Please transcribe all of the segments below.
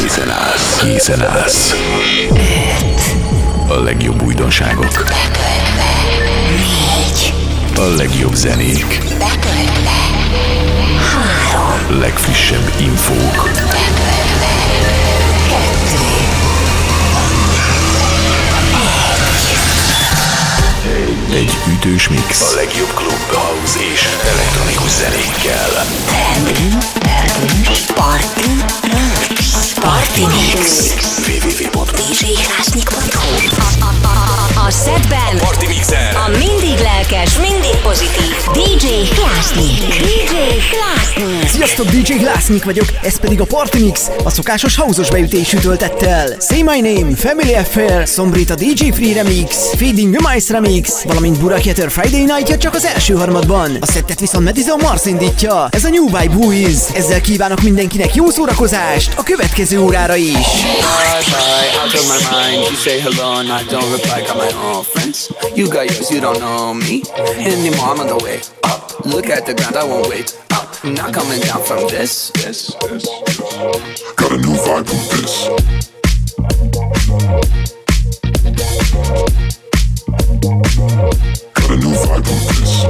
Készen állsz. Készen állsz. A legjobb újdonságok. A legjobb zenék. Legfrissebb infók. Egy ütős mix. A legjobb klub, house és elektronikus zenékkel. Party Mix. www.djhlásnyik.hu. A setben Party Mixer. a mindig lelkes, mindig pozitív DJ Hlásnyik. DJ Hlásnyik. Sziasztok, DJ Hlásnyik vagyok, ez pedig a Party Mix, a szokásos house-os beütésű töltettel. Say My Name, Family Affair, Sombrita DJ Free Remix, Fading the Mice Remix, valamint Burak Yeter Friday Night-ja csak az első harmadban. A szettet viszont Madison Mars indítja. Ez a New Vibe Boys. Ezzel kívánok mindenkinek jó szórakozást a következő órára is. Bye, out of my mind. You say hello and I don't reply. Got my own friends. You got yours, you don't know me anymore. I'm on the way up. Look at the ground, I won't wait up. I'm not coming down from this. Got a new vibe with this. Got a new vibe with this.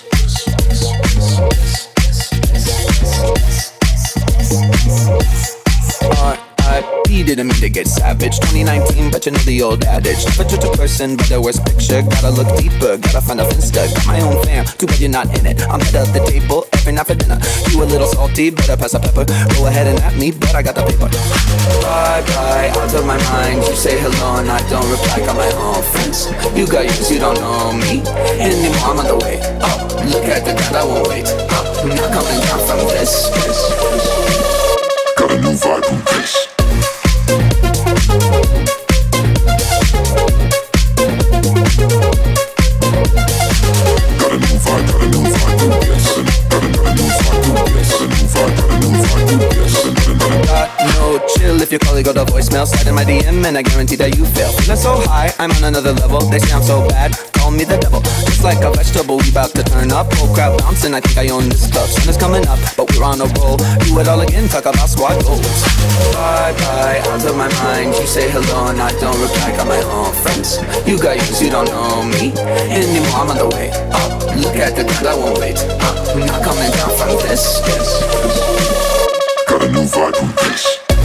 R.I.P. didn't mean to get savage. 2019, but you know the old adage. Never judge a person by their worst picture. Gotta look deeper, gotta find a finsta. Got my own fam, too bad you're not in it. I'm head of the table every night for dinner. You a little salty, better pass the pepper. Go ahead and at me, but I got the paper. Bye, out of my mind. You say hello and I don't reply. Got my own friends. You got yours, you don't know me anymore. I'm on the way up. Look at the ground, I won't wait up. I'm not coming down from this. Got a new vibe with this. If your colleague got a voicemail, slide in my DM and I guarantee that you fail. Feeling so high, I'm on another level. They say I'm so bad, call me the devil. Just like a vegetable, we about to turn up. Whole crowd bouncing, I think I own this club. Sun is coming up, but we're on a roll. Do it all again, talk about squad goals. Bye, out of my mind. You say hello and I don't reply. Got my own friends. You got yours, you don't know me anymore. I'm on the way up. Look at the ground, I won't wait up. I'm not coming down from this. Got a new vibe with this.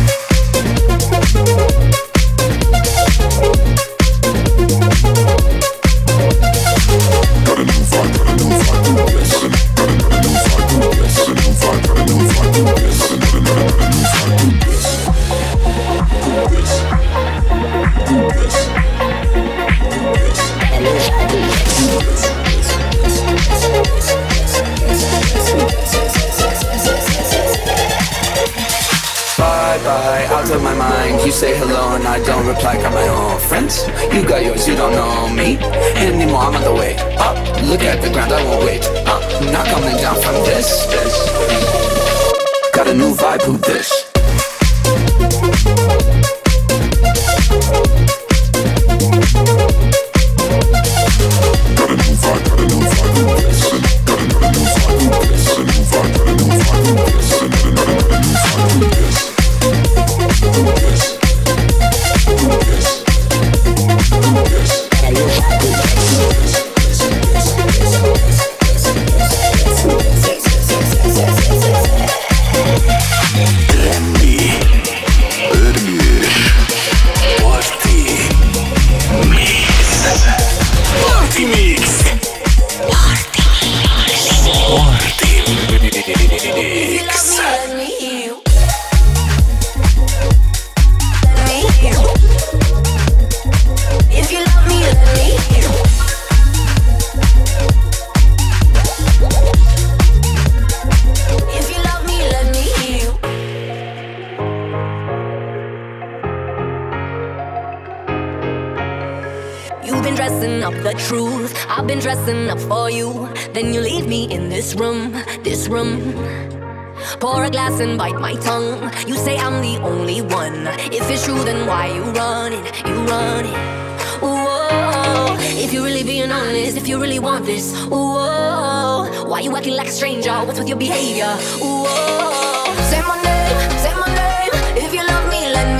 Bye, out of my mind. You say hello and I don't reply. Got my own friends. You got yours, you don't know me anymore. I'm on the way up. Look at the ground, I won't wait up. I'm not coming down from this. Got a new vibe with this. Pour a glass and bite my tongue. You say I'm the only one. If it's true, then why you running? You running. Whoa. If you're really being honest, if you really want this, whoa. Why you acting like a stranger? What's with your behavior? Whoa. Say my name, if you love me, let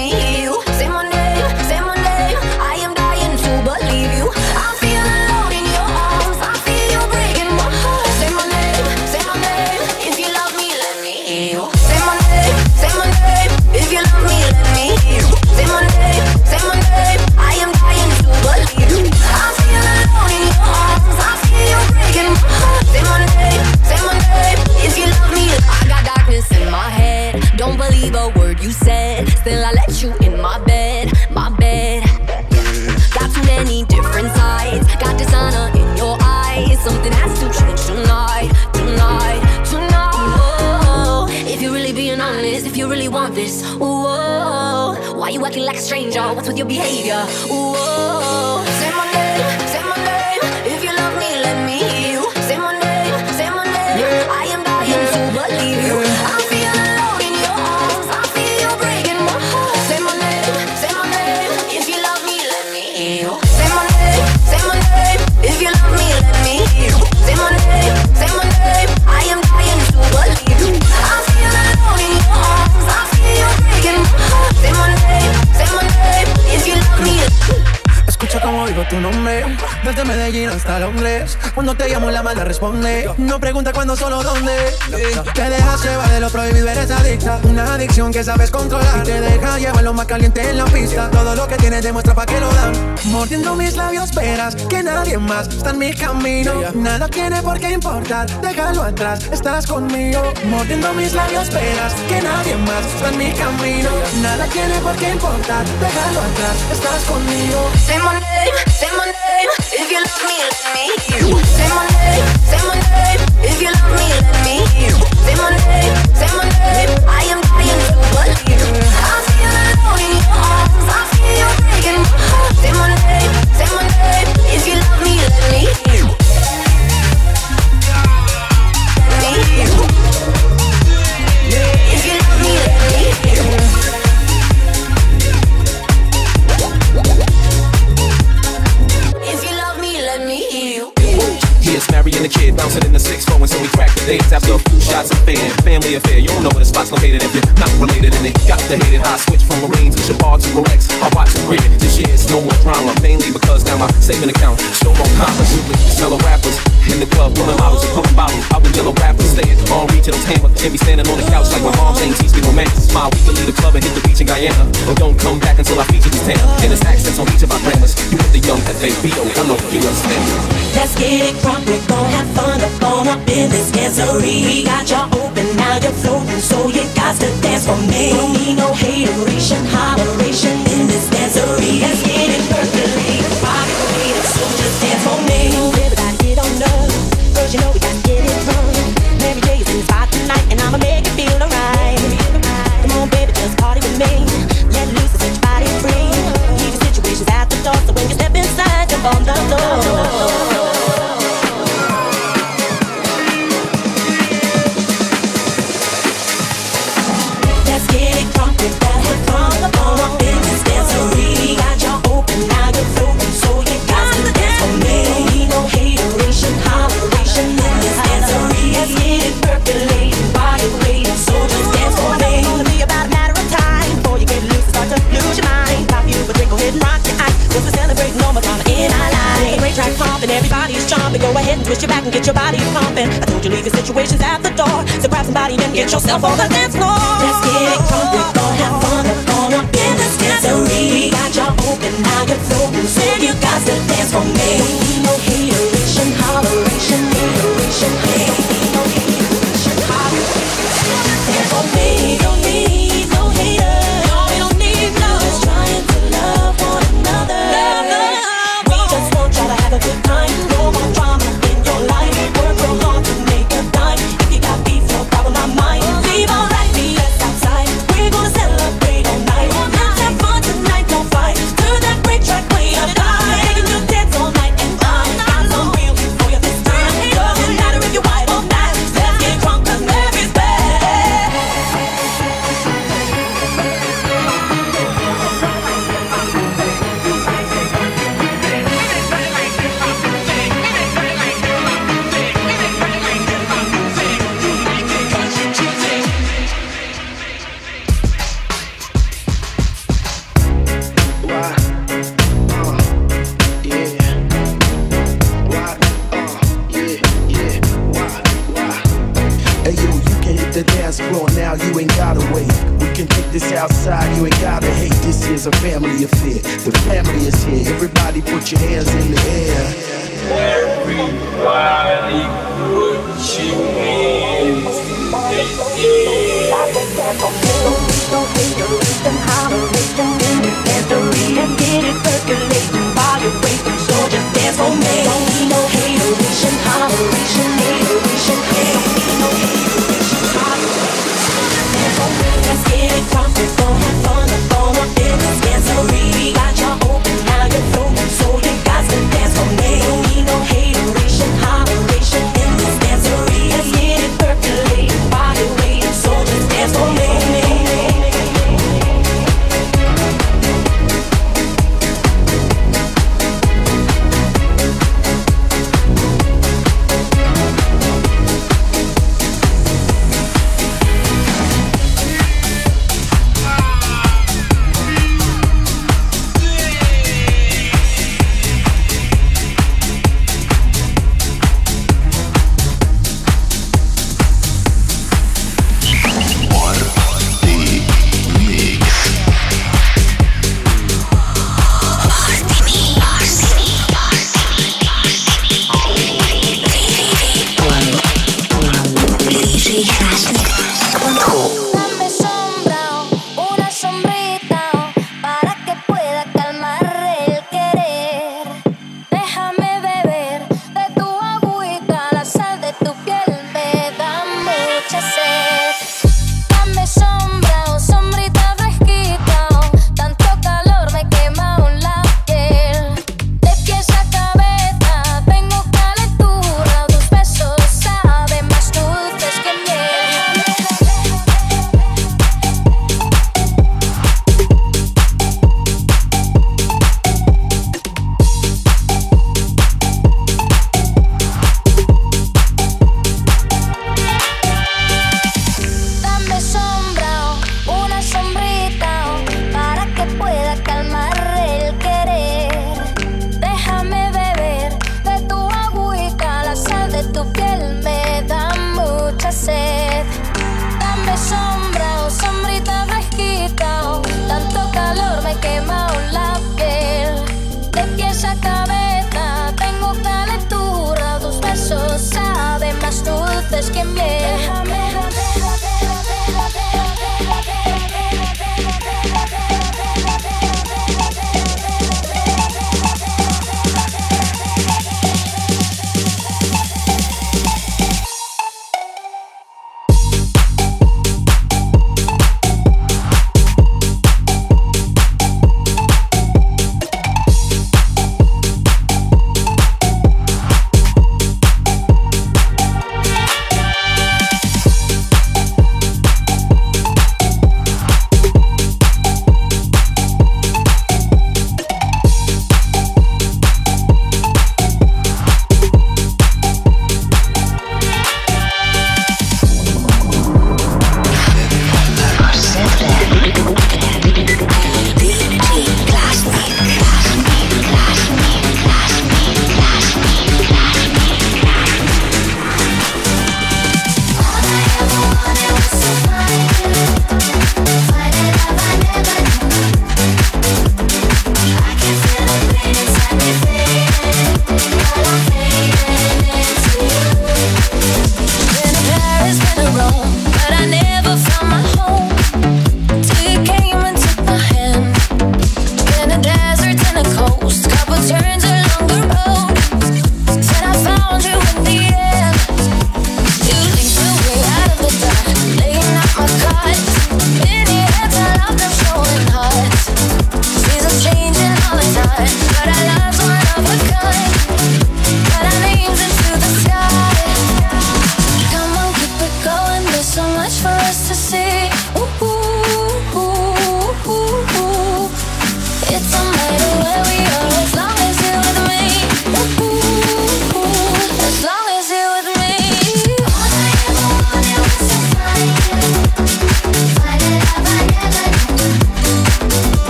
you said. Still I let you in my bed, my bed. Got too many different sides. Got dishonor in your eyes. Something has to change tonight, tonight, tonight. Oh, if you're really being honest, if you really want this, whoa, why you acting like a stranger? What's with your behavior? Whoa, say my name, say my name. If you love me, let me hear you. Say my name, say my name. Yeah. I am dying to believe you. I feel alone in your arms. I feel you breaking my heart. Say my name, say my name. If you love me, let me hear you. Say my name, say my name. If you love me, let me hear you. Say my name, say my name. I am dying to believe you. I feel alone in your arms. I feel you breaking my heart. Say my name, say my name. If you love me. Escucha como digo tu nombre, desde Medellín hasta Londres. Cuando te llamo la mala responde, no pregunta cuándo, solo dónde. Te dejas llevar de lo prohibido, eres adicta. Una adicción que sabes controlar y te deja llevar lo más caliente en la pista. Todo lo que tienes demuestra pa' que lo dan. Mordiendo mis labios verás que nadie más está en mi camino. Nada tiene por qué importar, déjalo atrás, estás conmigo. Mordiendo mis labios verás que nadie más está en mi camino. Nada tiene por qué importar, déjalo atrás, estás conmigo. Say my name, say my name. If you love me, let me hear you. Say my name, say my name. If you love me, let me hear you. Say my name, say my name. I am dying to believe you. I feel alone in your arms. I feel you breaking my heart. Say my name, say my name. If you love me, let me hear you. Let me hear you. If you love me, let me hear you. It's Mary and the kid bouncing in the 6-4, and so we crack the dates after a few shots of fading. Family affair, you don't know where the spot's located if you're not related. And it got the hated high switch from Marines to Shabbar to Rolex. I watch it grid, this year it's no more drama, mainly because now my saving account show more commas. Fellow rappers in the club, pulling models and pumping bottles. I was yellow rappers staying on retail hammer, and be standing on the couch like my mom ain't teach me romance. Smile, we can leave the club and hit the beach in Guyana, or don't come back until I feature this town. And there's accents on each of our grammars. You hit the young FABO, I know you understand. Let's get it crunk, we're gon' have fun up on up in this dancery. We got you open, now you're floating, so you got to dance for me. Don't need no hateration, holleration in this dancery. Let's get it percolated, rock it, wait it, so just dance for me. Everybody get on up, cause you know we got to get it drunk. Mary J is in the spot tonight, and I'ma make it feel alright. Come on baby, just party with me. Let loose and set your body free. Leave your situations at the door, so when you step inside, jump on the floor. Go ahead and twist your back and get your body pumping. I told you leave your situations at the door, so grab somebody and get yourself on the dance floor. Let's get it crunk, we're gon' have fun up on up in this dancery. We got you open, now you're floating, so you got to dance for me. Don't need no hateration, holleration, hateration, hey. Don't need no hateration, holleration, dance for me. Don't need no haters, no, we don't need no. Just trying to love one another. We just want y'all to have a good time. No more drama in your life. Work real hard to make a dime. If you got beef, no problem, not mine. Leave all that BS outside. We're gonna celebrate all night. Let's have fun tonight, don't fight. Turn that great track way up high. Making you dance all night, and I got some real for you this time. Doesn't matter if you're white or black. Let's get drunk 'cause Mary's back. Now you ain't gotta wait. We can take this outside, you ain't gotta hate. This is a family affair. The family is here. Everybody put your hands in the air. Everybody put your hands in the air.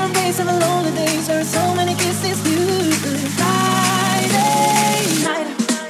your face on the lonely days. There are so many kisses due. Friday night.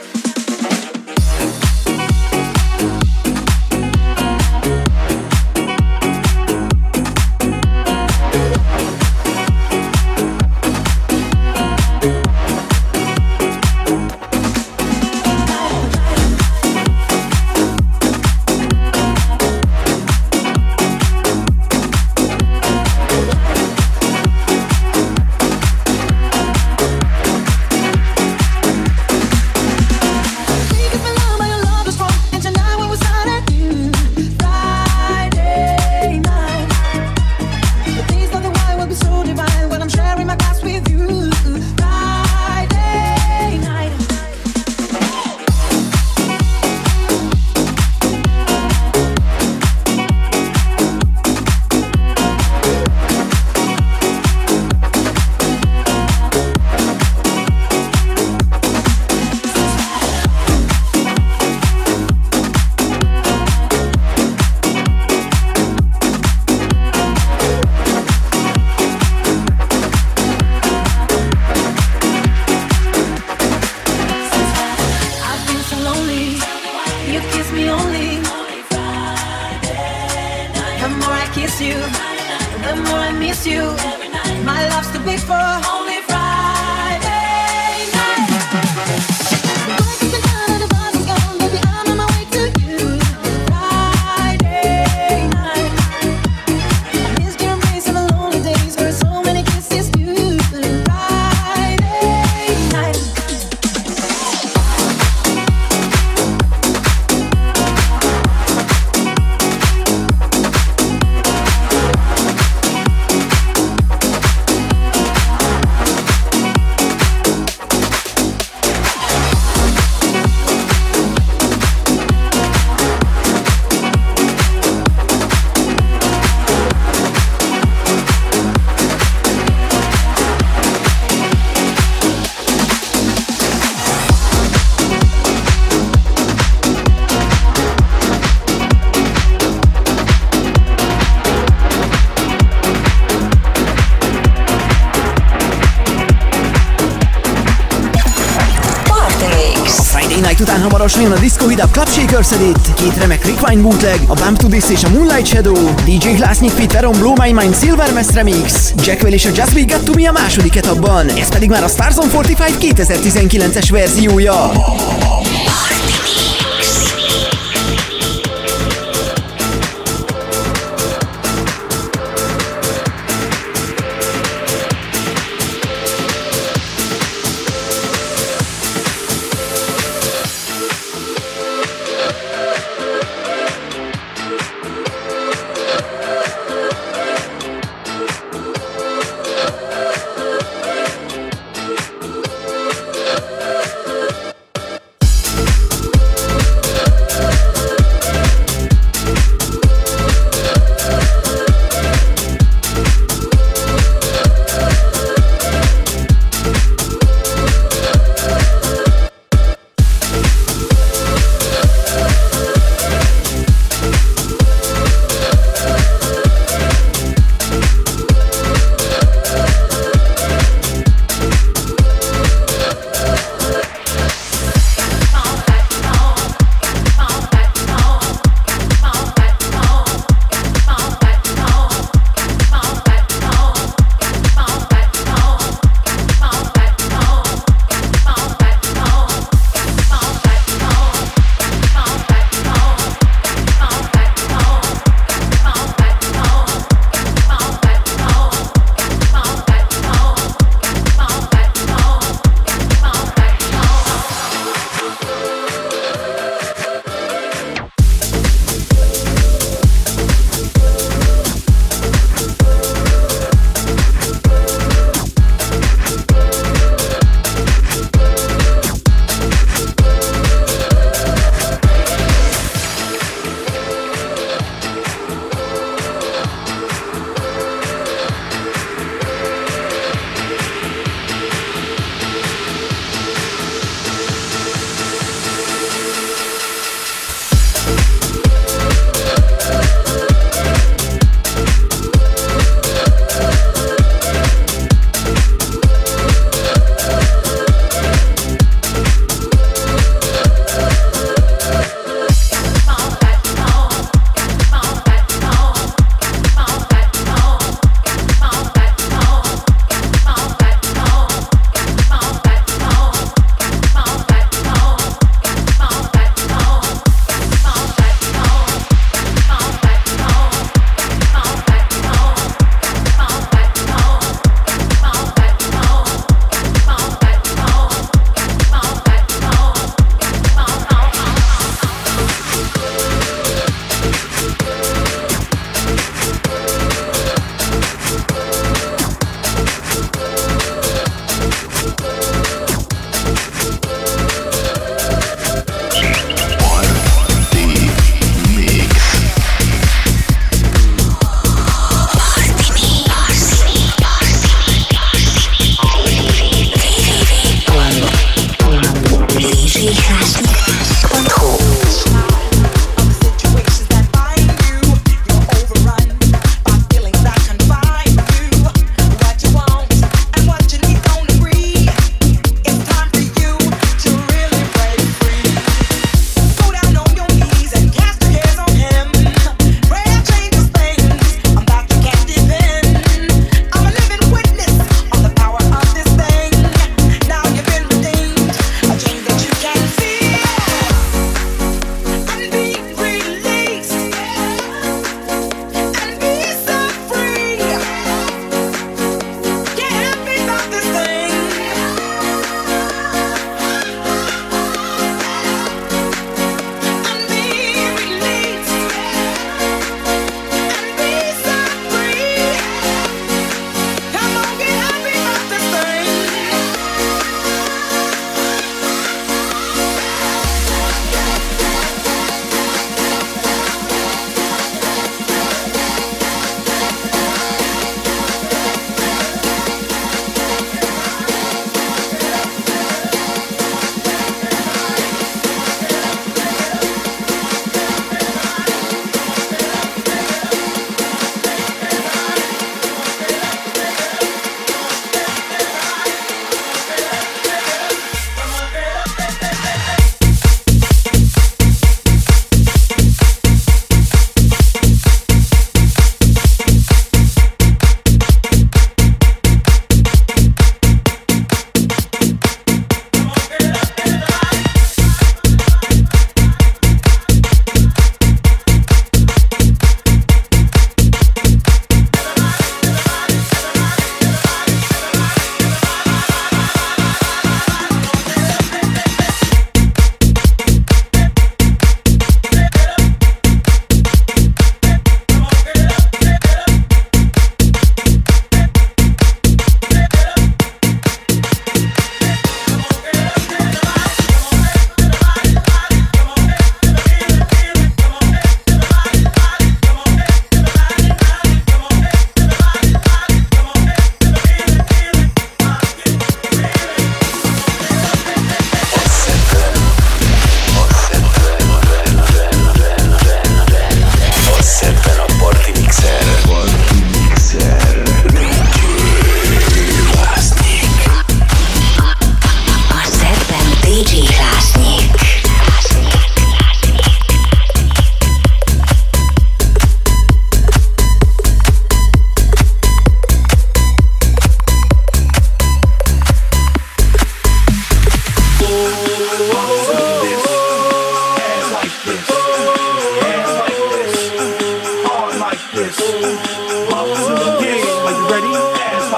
Után hamarosan jön a Disco Hit Up Club Shakers Edit, két remek Rewind bootleg, a Bump to This és a Moonlight Shadow, DJ Glassnik Fit Veron Blow My Mind Silver Mess Remix, Jackwell és a Just We Got To Me a második etapban, ez pedig már a Starzone 45 2019-es verziója.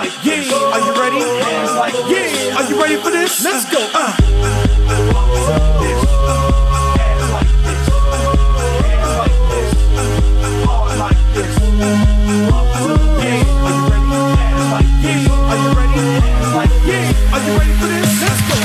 Yeah, are you ready? Yeah, are you ready for this? Let's go. Are you ready for this? Let's go.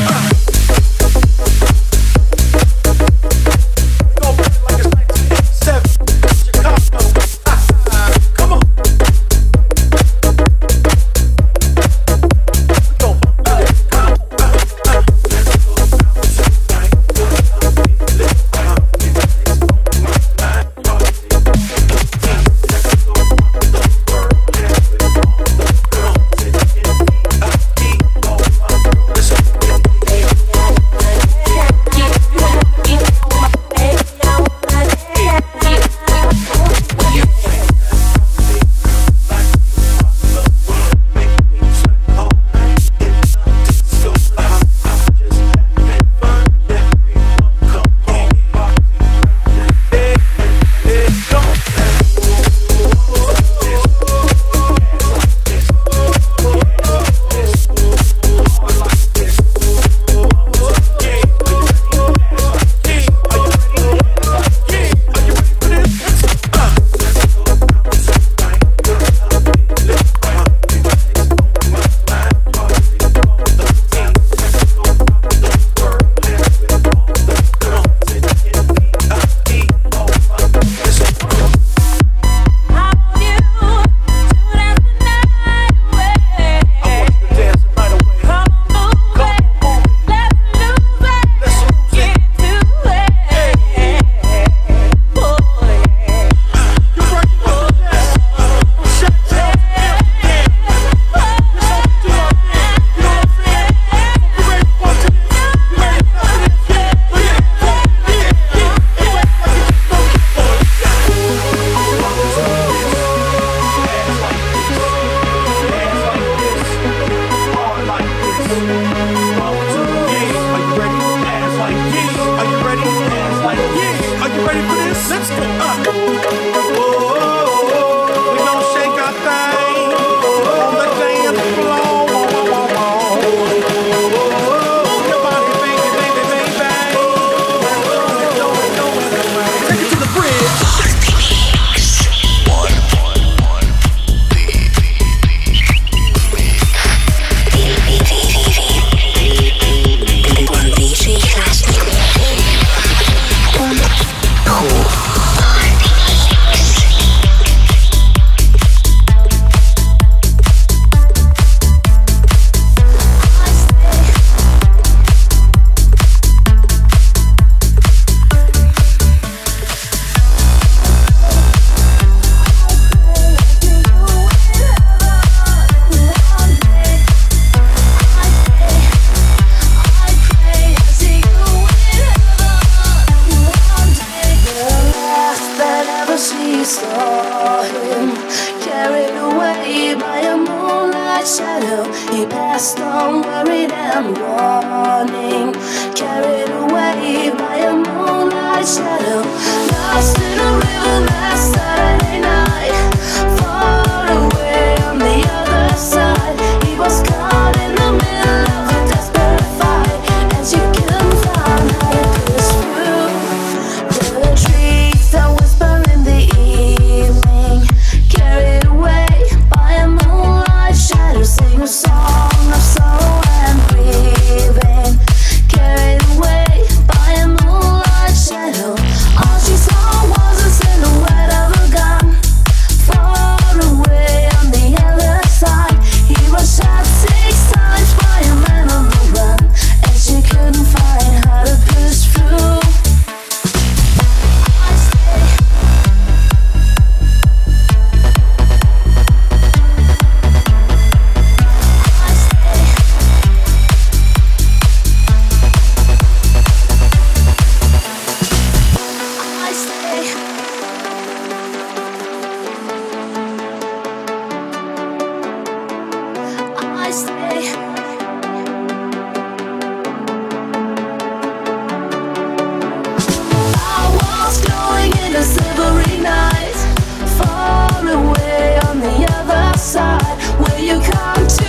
Far away on the other side, where you come to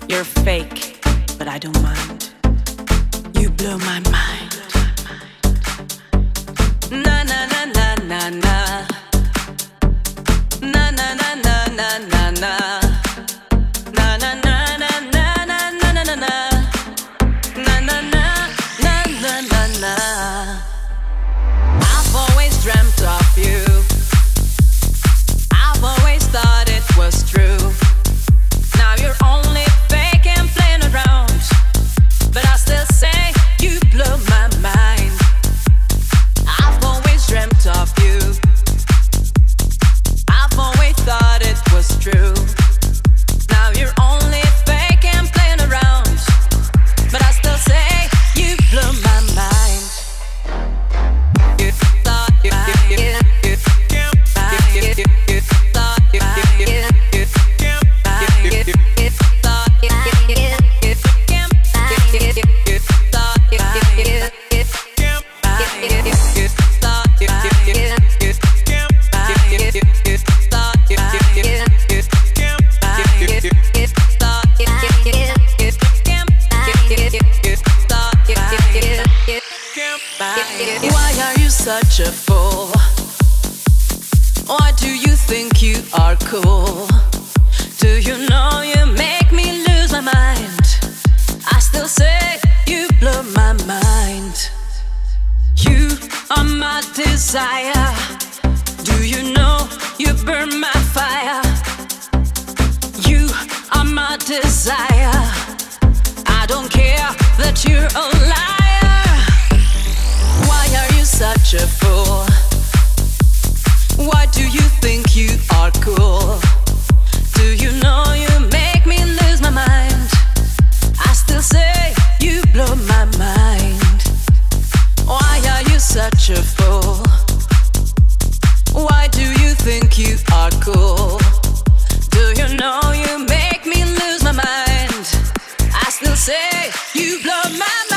You're fake, but I don't mind. You blow my mind. Na na na na na na. Na na na na na na na. Na na na na na na na na na. Na na na na na na na. I've always dreamt of you. I've always thought it was true. Now you're only fake and playing around, but I still say you blow my mind. I've always dreamt of you. I've always thought it was true. Now you're only fake and playing around, but I still say you blow my mind. You thought you Why are you such a fool? Why do you think you are cool? Do you know you make me lose my mind? I still say you blow my mind. You are my desire. Do you know you burn my fire? You are my desire. I don't care that you're a liar. Why are you such a fool? Why do you think you are cool? Do you know you make me lose my mind? I still say you blow my mind. Why are you such a fool? Why do you think you are cool? Do you know you make me lose my mind? I still say you blow my mind.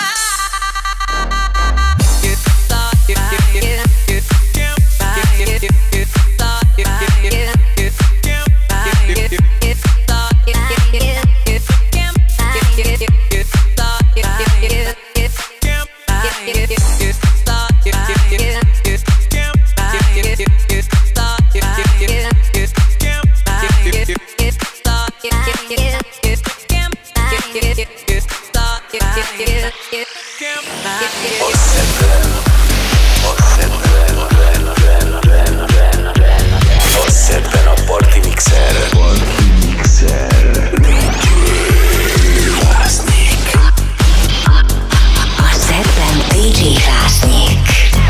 Ebben a Party Mixer. DJ Krasnik.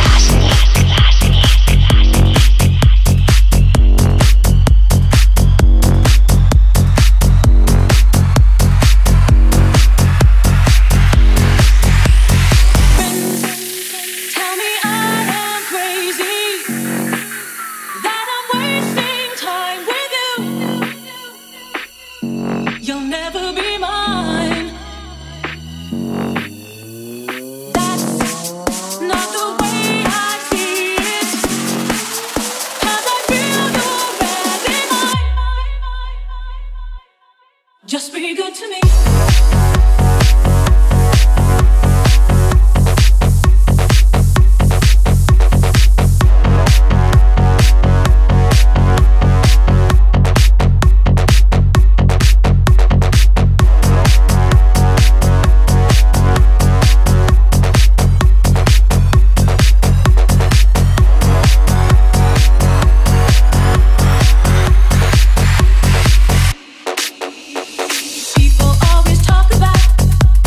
Just be good to me. People always talk about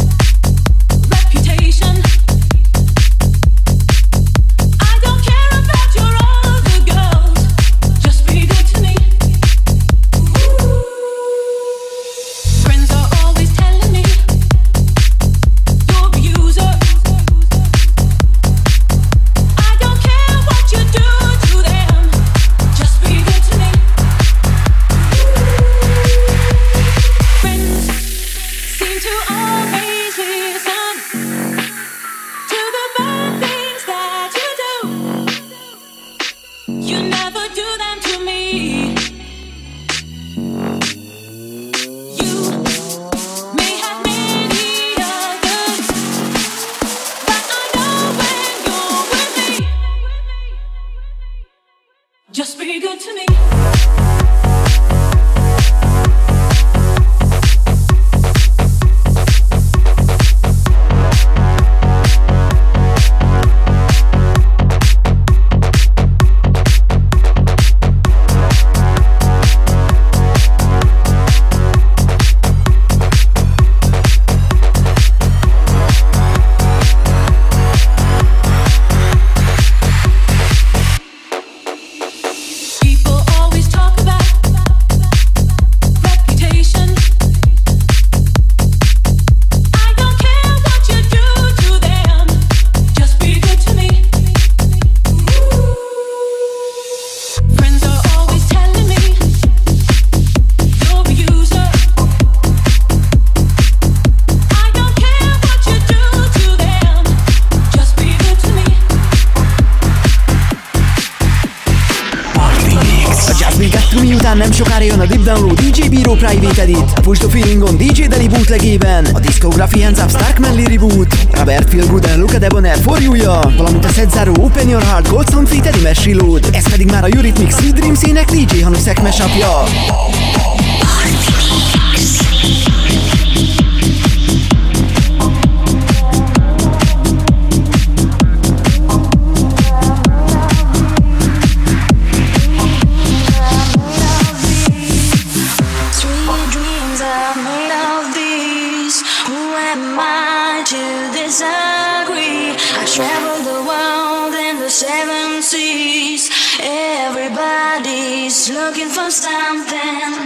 már jön a Deep Download DJ Bíró Private Edit, a Push the Feeling on DJ Deli bootlegében, a Discography Hands Up Stark Manley Reboot, Robert Feelgood and Luca Debonair For You-ja, valamint a szedzáró Open Your Heart Gold Sound Feat Eddie Mesh Reload, ez pedig már a Eurythmics Sweet Dreams ének DJ Hanusek mashup-ja. Everybody's looking for something.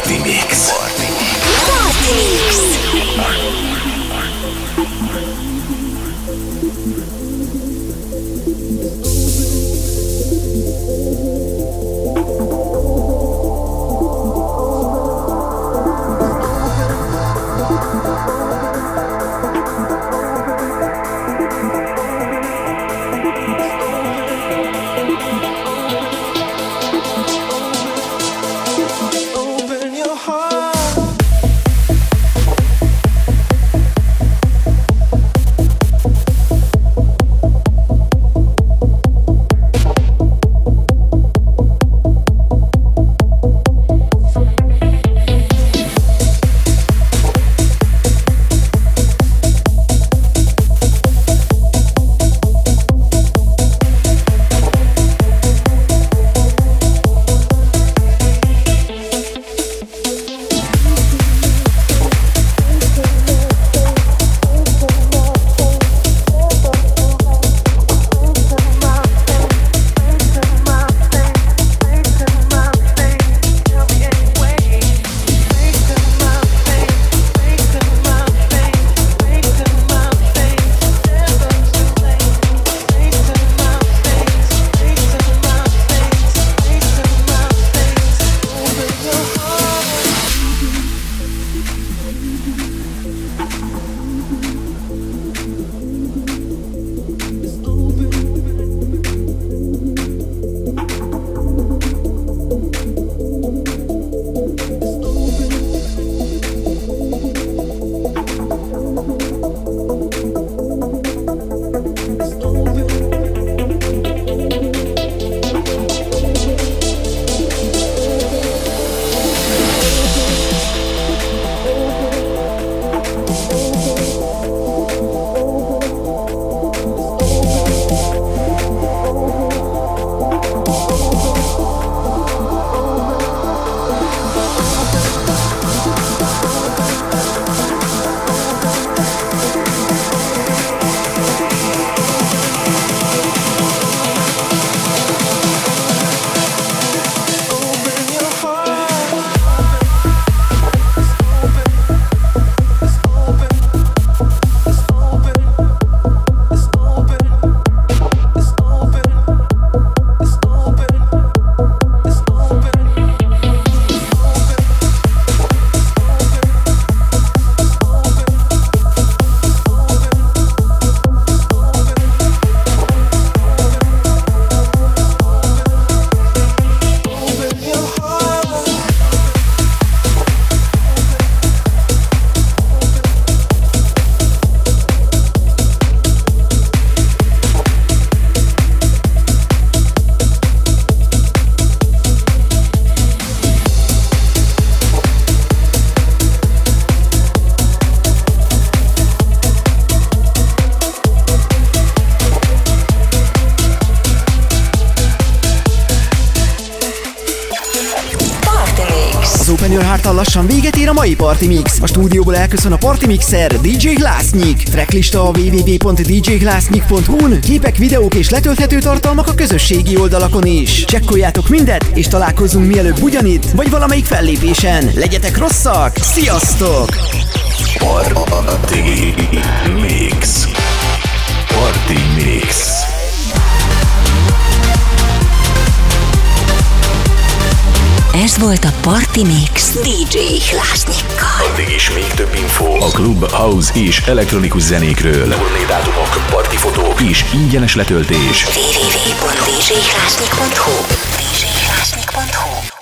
Party Mix. Party Mix. Open Your Heart-tal lassan véget ér a mai Party Mix. A stúdióból elköszön a Party Mixer, DJ Glassnik. Tracklista a www.djglassnik.hu-n, képek, videók és letölthető tartalmak a közösségi oldalakon is. Csekkoljátok mindet, és találkozzunk mielőbb ugyanitt, vagy valamelyik fellépésen. Legyetek rosszak! Sziasztok! Party Mix. Party Mix. Ez volt a Party Mix DJ Glassnikkal. Addig is még több info a klub, house és elektronikus zenékről. Turnédátumok, partifotók és ingyenes letöltés. www.djglassnik.hu